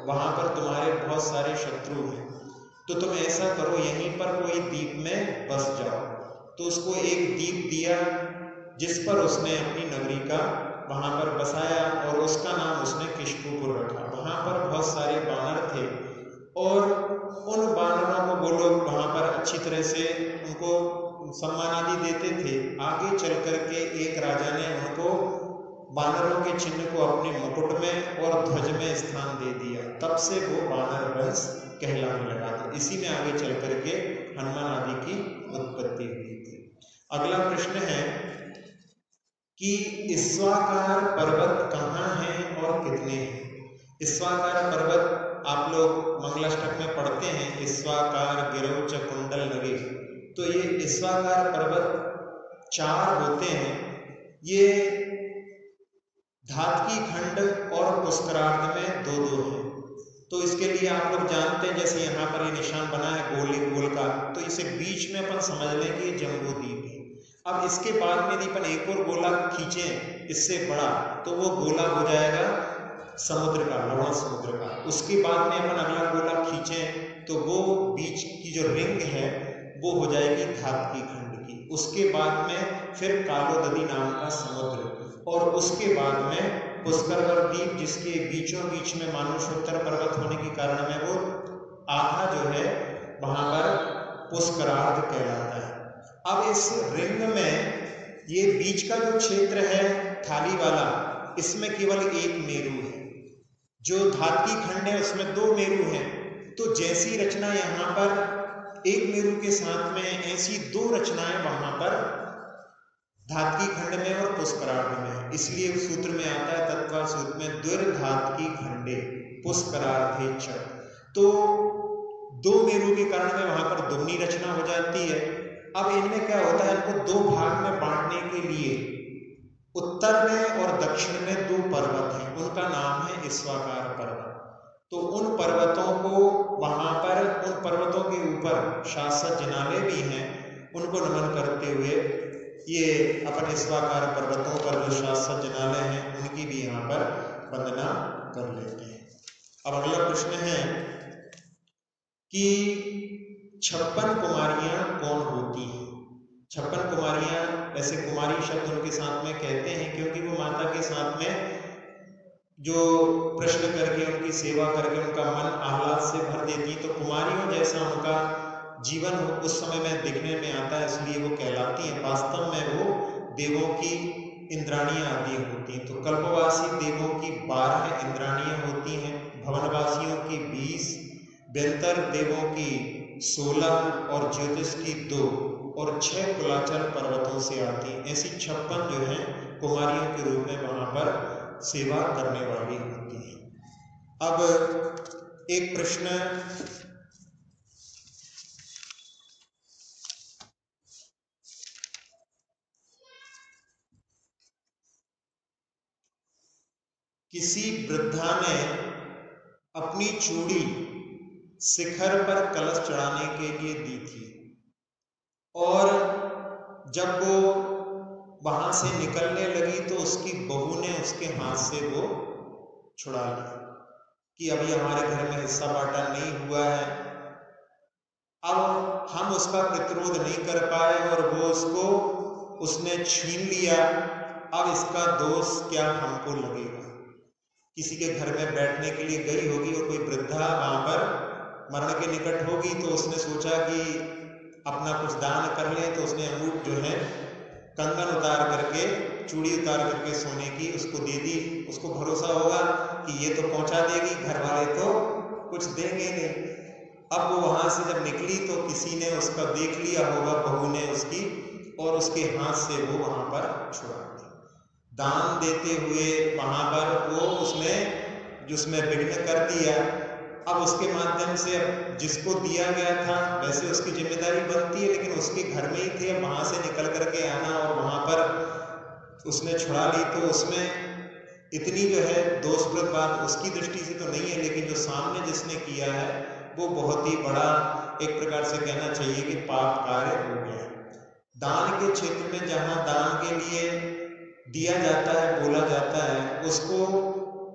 वहां पर तुम्हारे बहुत सारे शत्रु हैं, तो तुम ऐसा करो यहीं पर कोई द्वीप में बस जाओ। तो उसको एक द्वीप दिया जिस पर उसने अपनी नगरी का वहां पर बसाया और उसका नाम उसने किष्कुपुर रखा। वहां पर बहुत सारे बानर थे और उन बानरों को वो लोग वहां पर अच्छी तरह से उनको सम्मान आदि देते थे। आगे चल करके एक राजा ने उनको बानरों के चिन्ह को अपने मुकुट में और ध्वज में स्थान दे दिया। तब से वो बानर वंश कहलाने लगा। तो इसी में आगे चल करके हनुमान आदि की उत्पत्ति हुई थी। अगला प्रश्न है कि इस्वाकार पर्वत कहाँ है और कितने हैं। इस्वाकार पर्वत आप लोग मंगलाष्टक में पढ़ते हैं, इस्वाकार गिरौ च कुंडल नगे। तो ये इस्वाकार पर्वत 4 होते हैं। ये धातकी खंड और पुष्करार्ध में 2-2 है। तो इसके लिए आप लोग जानते हैं, जैसे यहाँ पर ये निशान बना है गोल का, तो इसे बीच में अपन समझ लें कि ये जम्बूद्वीप है। अब इसके बाद में यदि अपन एक और गोला खींचें इससे बड़ा, तो वो गोला हो जाएगा समुद्र का, लवण समुद्र का। उसके बाद में अपन अगला गोला खींचें तो वो बीच की जो रिंग है वो हो जाएगी धातकी खंड की। उसके बाद में फिर कालोदधी नाम का समुद्र, और उसके बाद में पुष्करवर द्वीप, जिसके बीचों बीच में मानुषोत्तर पर्वत होने के कारण में वो आधा जो है वहां पर पुष्करार्ध कहलाता है। अब इस रिंग में ये बीच का जो क्षेत्र है थाली वाला, इसमें केवल एक मेरु है। जो धातकी खंड है उसमें 2 मेरु हैं। तो जैसी रचना यहाँ पर एक मेरु के साथ में, ऐसी 2 रचनाएं वहां पर धातकी खंड में और पुष्करार्ध में। इसलिए सूत्र में आता है तत्काल सूत्र में द्विर्धातकी खंडे पुष्करार्धे च। तो 2 मेरु के कारण में वहां पर दुगनी रचना हो जाती है। अब इनमें क्या होता है, इनको 2 भाग में बांटने के लिए उत्तर में और दक्षिण में 2 पर्वत हैं, उनका नाम है इस्वाकार पर्वत। तो उन पर्वतों को वहां पर, उन पर्वतों के ऊपर शाश्वत जिनालय भी हैं, उनको नमन करते हुए ये अपन इस्वाकार पर्वतों पर जो शाश्वत जिनालय हैं उनकी भी यहाँ पर वंदना कर लेते हैं। अब अगला प्रश्न है कि 56 कुमारियां कौन होती हैं। 56 कुमारियां, वैसे कुमारी शब्द उनके साथ में कहते हैं क्योंकि वो माता के साथ में जो प्रश्न करके उनकी सेवा करके उनका मन आह्लाद से भर देती है। तो कुमारियों जैसा उनका जीवन उस समय में दिखने में आता है, इसलिए वो कहलाती हैं। वास्तव में वो देवों की इंद्राणियां आदि होती हैं। तो कल्पवासी देवों की 12 इंद्राणियां होती हैं, भवनवासियों की 20, व्यंतर देवों की 16 और ज्योतिष की 2 और 6 कुलाचल पर्वतों से आती हैं। ऐसी 56 जो है कुमारियों के रूप में वहां पर सेवा करने वाली होती है। अब एक प्रश्न, किसी वृद्धा ने अपनी चूड़ी शिखर पर कलश चढ़ाने के लिए दी थी और जब वो वहां से निकलने लगी तो उसकी बहू ने उसके हाथ से वो छुड़ा लिया कि अभी हमारे घर में हिस्सा बांटा नहीं हुआ है। अब हम उसका प्रतिरोध नहीं कर पाए और वो उसने छीन लिया। अब इसका दोष क्या हमको लगेगा। किसी के घर में बैठने के लिए गई होगी और कोई वृद्धा वहां पर मरण के निकट होगी, तो उसने सोचा कि अपना कुछ दान कर ले। तो उसने अंगूठ जो है कंगन उतार करके, चूड़ी उतार करके सोने की उसको दे दी। उसको भरोसा होगा कि ये तो पहुंचा देगी, घर वाले तो कुछ देंगे नहीं। अब वो वहां से जब निकली तो किसी ने उसका देख लिया होगा, बहू ने उसकी, और उसके हाथ से वो वहां पर छुड़ा दी। दान देते हुए वहां पर वो उसने जिसमें विघ्न कर दिया। अब उसके माध्यम से जिसको दिया गया था वैसे उसकी जिम्मेदारी बनती है, लेकिन उसके घर में ही थे, वहां से निकल करके आना और वहां पर उसने छुड़ा ली। तो उसमें इतनी जो है दोषप्रद बात उसकी दृष्टि से तो नहीं है, लेकिन जो सामने जिसने किया है वो बहुत ही बड़ा, एक प्रकार से कहना चाहिए कि पाप कार्य हो गया। दान के क्षेत्र में जहां दान के लिए दिया जाता है, बोला जाता है, उसको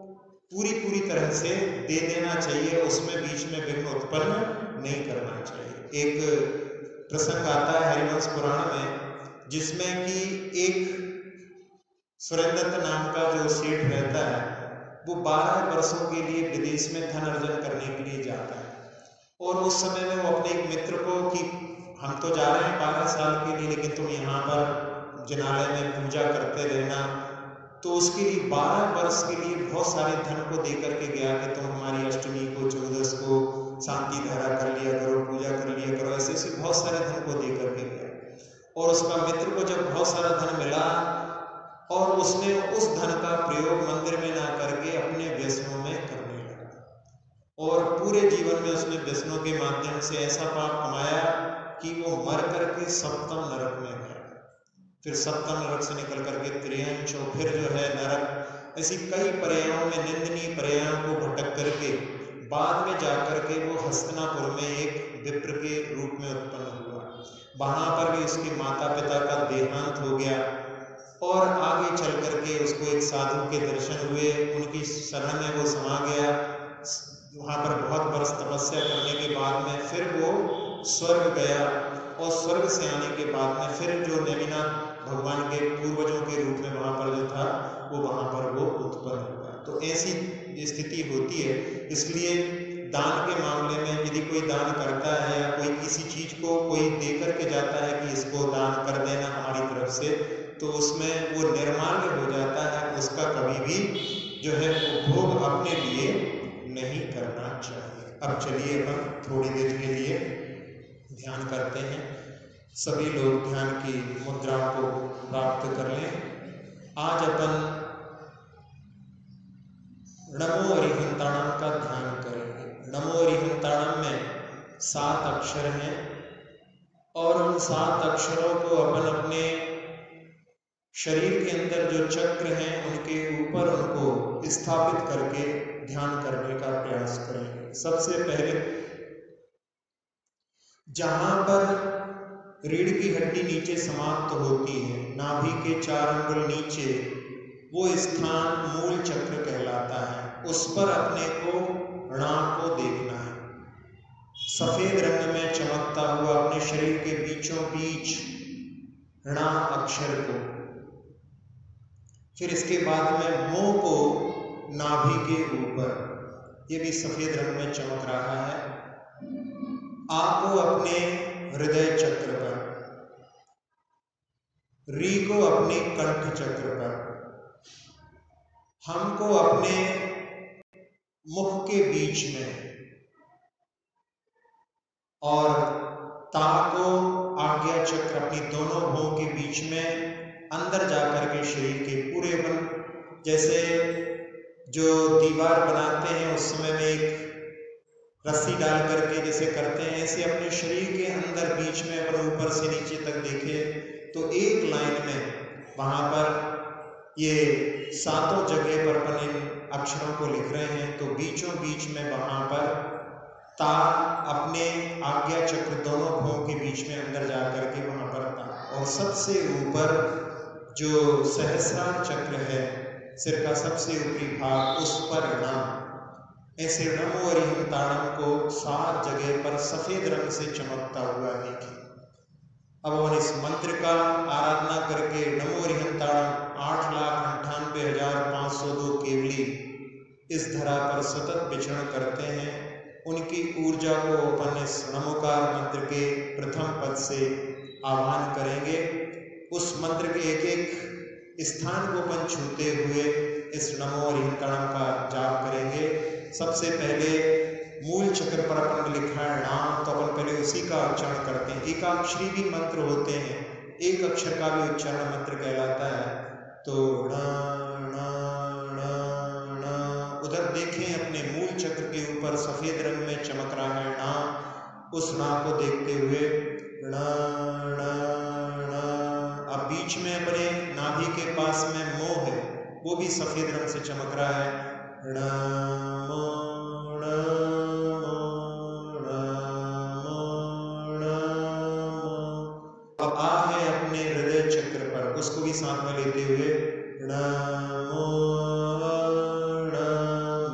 पूरी पूरी तरह से दे देना चाहिए, उसमें बीच में विघ्न उत्पन्न नहीं करना चाहिए। एक प्रसंग आता है हरिवंश पुराण में, जिसमें कि एक सुरेंद्र नाम का जो सेठ रहता है, वो 12 वर्षों के लिए विदेश में धन अर्जन करने के लिए जाता है। और उस समय में वो अपने एक मित्र को कि हम तो जा रहे हैं 12 साल के लिए, लेकिन तुम यहाँ पर जिनालय में पूजा करते रहना। तो उसके लिए 12 वर्ष के लिए बहुत सारे धन को दे करके गया कि तुम हमारी अष्टमी को, चौदस को शांति धारा कर लिया करो, पूजा कर लिया करो, ऐसे ऐसे बहुत सारे धन को दे करके गया। और उसका मित्र को जब बहुत सारा धन मिला और उसने उस धन का प्रयोग मंदिर में ना करके अपने व्यसनों में करने लगा, और पूरे जीवन में उसने व्यसनों के माध्यम से ऐसा पाप कमाया कि वो मर करके सप्तम नरक में गया। फिर सप्तम नरक से निकल करके त्रियंश, और फिर जो है नरक, ऐसी कई पर्यायों में, निंदनीय पर्यायों को भटक करके बाद में जाकर के वो हस्तिनापुर में एक विप्र के रूप में उत्पन्न हुआ। वहां पर भी उसके माता पिता का देहांत हो गया, और आगे चल करके उसको एक साधु के दर्शन हुए, उनकी शरण में वो समा गया। वहां पर बहुत वर्ष तपस्या करने के बाद में फिर वो स्वर्ग गया, और स्वर्ग से आने के बाद में फिर जो नेमिनाथ भगवान के पूर्वजों के रूप में वहां पर जो था, वो वहां पर वो उत्पन्न हुआ। तो ऐसी स्थिति होती है। इसलिए दान के मामले में यदि कोई दान करता है, या कोई किसी चीज को कोई दे करके जाता है कि इसको दान कर देना हमारी तरफ से, तो उसमें वो निर्माल्य हो जाता है, उसका कभी भी जो है उपभोग अपने लिए नहीं करना चाहिए। अब चलिए अपन थोड़ी देर के लिए ध्यान करते हैं। सभी लोग ध्यान की मुद्रा को प्राप्त कर लें। आज अपन नमो अरिहंताणम का ध्यान करेंगे। नमो अरिहंताणम में 7 अक्षर हैं, और उन 7 अक्षरों को अपन अपने शरीर के अंदर जो चक्र हैं उनके ऊपर उनको स्थापित करके ध्यान करने का प्रयास करेंगे। सबसे पहले जहां पर रीढ़ की हड्डी नीचे समाप्त होती है, नाभि के 4 अंगुल नीचे, वो स्थान मूल चक्र कहलाता है। उस पर अपने को णा को देखना है, सफेद रंग में चमकता हुआ अपने शरीर के बीचों बीच णा अक्षर को। फिर इसके बाद में मोह को नाभि के ऊपर, ये भी सफेद रंग में चमक रहा है। आ को अपने हृदय चक्र पर, री को अपने कंठ चक्र पर, हम को अपने मुख के बीच में, और ता को आज्ञा चक्र अपनी दोनों भुवों के बीच में अंदर जाकर के शरीर के पूरे बन, जैसे जो दीवार बनाते हैं उस समय में एक रस्सी डाल करके जैसे करते हैं, ऐसे अपने शरीर के अंदर बीच में अगर ऊपर से नीचे तक देखे तो एक लाइन में वहां पर ये 7 जगह पर अपन इन अक्षरों को लिख रहे हैं। तो बीचों बीच में वहां पर ता अपने आज्ञा चक्र दोनों भुवों के बीच में अंदर जा करके वहां पर ता, और सबसे ऊपर जो सहस्रार चक्र है, सिर का सबसे ऊपरी भाग, उस पर णा। ऐसे नमो अरिहंताणम को 7 जगह पर सफेद रंग से चमकता हुआ देखें। अब हम इस मंत्र का आराधना करके नमो अरिहंताणम 8,98,502 केवली इस धरा पर सतत विचरण करते हैं। उनकी ऊर्जा को अपन इस नमोकार मंत्र के प्रथम पद से आह्वान करेंगे। उस मंत्र के एक एक स्थान को अपन छूते हुए इस नमो अरिहंताणम का जाप करेंगे। सबसे पहले मूल चक्र पर अपन लिखा है नाम, तो अपन पहले उसी का उच्चारण करते हैं। एकाक्षरी भी मंत्र होते हैं, एक अक्षर का भी उच्चारण मंत्र कहलाता है। तो उधर देखें अपने मूल चक्र के ऊपर सफेद रंग में चमक रहा है णा, उस णा को देखते हुए णा णा णा। अब बीच में अपने नाभि के पास में मोह है, वो भी सफेद रंग से चमक रहा है णा। अब आ है अपने हृदय चक्र पर, उसको भी साथ में लेते हुए नमो नमो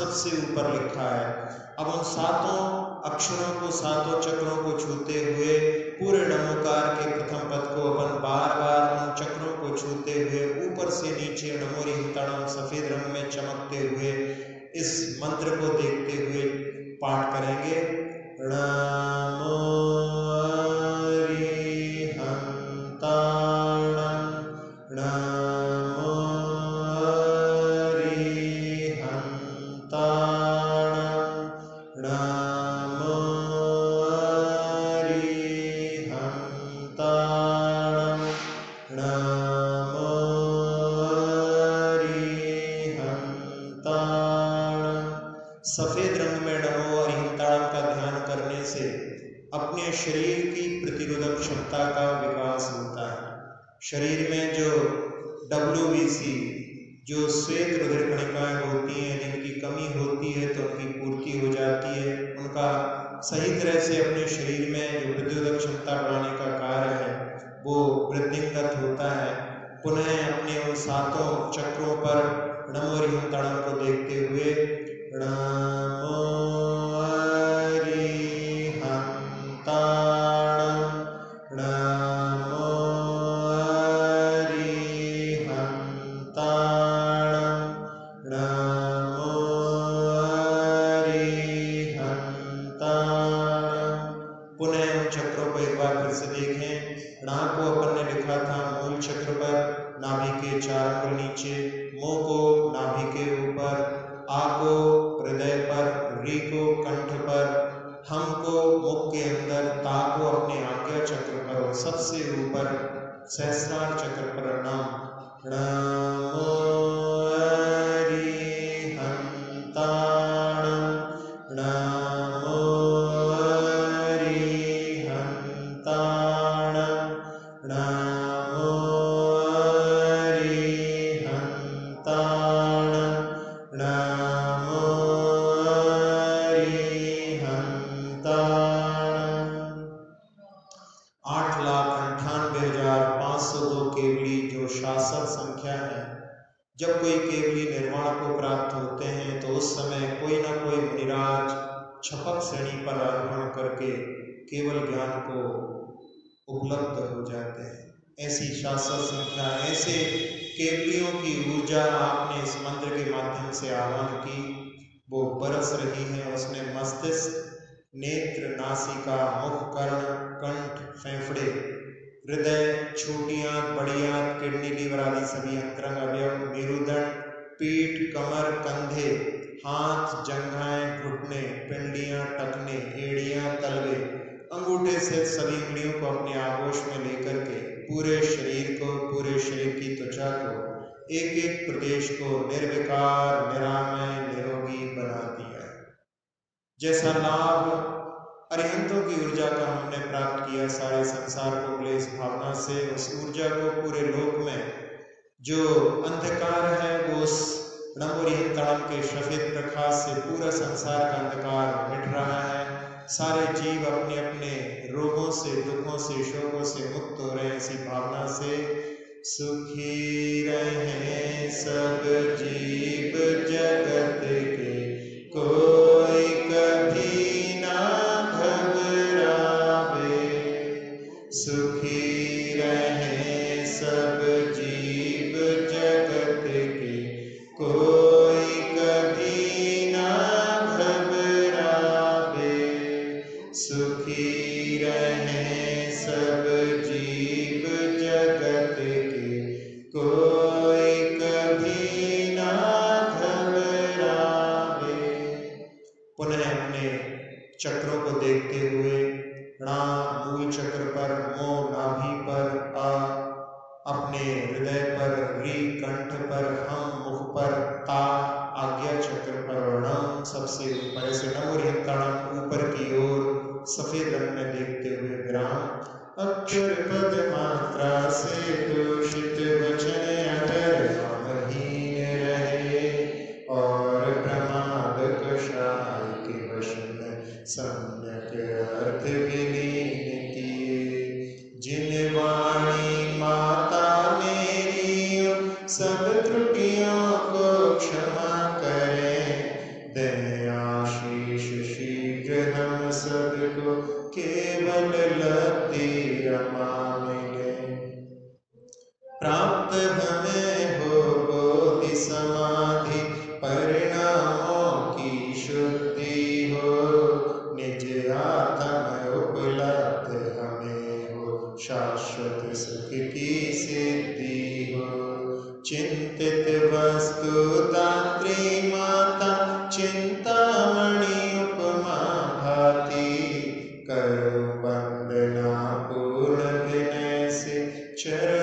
सबसे ऊपर लिखा है। अब उन सातों अक्षरों को, सातों चक्रों को छूते हुए पूरे नमोकार के प्रथम पद को अपन बार बार उन चक्रों को छूते हुए ऊपर से नीचे नमो रिहंताणम सफेद रंग में चमकते हुए इस मंत्र को देखते हुए पाठ करेंगे। नमो सफेद रंग में नमो अरिहंताणम का ध्यान करने से अपने शरीर की प्रतिरोधक क्षमता का विकास होता है। शरीर में जो WBC जो श्वेत रुधिर कणिकाएं होती हैं, जिनकी कमी होती है तो उनकी पूर्ति हो जाती है। उनका सही तरह से अपने शरीर में जो प्रतिरोधक क्षमता बढ़ाने का कार्य है वो वृद्धिंगत होता है। पुनः अपने उन सातों चक्रों पर नमो अरिहंताणम को देखते हुए नमो अरिहंताणम, नमो अरिहंताणम, नमो अरिहंताणम। पुनः उन चक्रों को एक बार फिर से देखें। णा को अपन ने लिखा था मूल चक्र पर, नाभि के 4 अंगुल नीचे, मो को नाभि के ऊपर, आ को हृदय पर, री को कंठ पर, हम को मुख के अंदर, ता को अपने आज्ञा चक्र पर और सबसे ऊपर सहस्रार चक्र पर नमो अरिहंताणम, नमो अरिहंताणम, नमो अरिहंताणम, नमो अरिहंताणम। 8,98,502 केवली जो शास्त्र संख्या है। जब कोई केवली निर्वाण को प्राप्त होते हैं तो उस समय कोई ना कोई मुनिराज छपक श्रेणी पर आरोहण करके केवल ज्ञान को उपलब्ध हो जाते हैं। ऐसी शास्त्र संख्या, ऐसे केवलियों की ऊर्जा आपने इस मंत्र के माध्यम से आह्वान की, वो बरस रही है। उसने मस्तिष्क, नेत्र, नासिका, मुख, कर्ण, कंठ, फेफड़े, हृदय, छोटी आंत, बड़ी आंत, किडनी, लीवर आदि सभी अंतरंग अवयव, मेरुदंड, पीठ, कमर, कंधे, हाथ, जंघाएं, घुटने, पिंडियां, टखने, एड़ियां, तलवे, अंगूठे से सभी उंगलियों को अपने आगोश में लेकर के पूरे शरीर को, पूरे शरीर की त्वचा को, एक एक प्रदेश को निर्विकार, निरामय, निरोगी बना दिया। जैसा लाभ अरिहंतों की ऊर्जा का हमने प्राप्त किया सारे संसार को क्लेश भावना से, उस ऊर्जा को पूरे लोक में जो अंधकार है वो उस नमो अरिहंताणम के सफेद प्रकाश से पूरा संसार का अंधकार मिट रहा है। सारे जीव अपने अपने रोगों से, दुखों से, शोकों से मुक्त हो रहे हैं। इसी भावना से सुखी रहें सब जीव जगत के, कोई कभी ना घबरावे। सुखी रहें सब जीव जगत के, कोई कभी ना घबरावे। सुखी रहें सब जीव जगत के, कोई कभी ना घबरावे। पुनः अपने चक्रों को देखते हुए णा मूल चक्र पर, मो नाभि पर, आ अपने हृदय पर, री कंठ पर, हम मुख पर, ता आज्ञा चक्र पर और नम सबसे ऊपर। ऐसे नमो अरिहंताणम ऊपर की ओर सफेद रंग में देखते हुए विराम। अक्षर पद मात्रा से दूषित वचन अगर नामहीन रहे और प्रमाद कषाय के वश में सम्यक अर्थ विलीन किए। जिन वाणी माता मेरी सब त्रुटियों को क्षमा करें, प्राप्त हमें हो बोधि समाधि परिणामों की शुद्धि हो, निज आत्म उपलब्ध हमें हो, शाश्वत सुख की सिद्धि हो। चिंतित वस्तु दात्री माता, चिंतामणि उपमा भाती, करो वंदना पूर्ण विनय से, चरण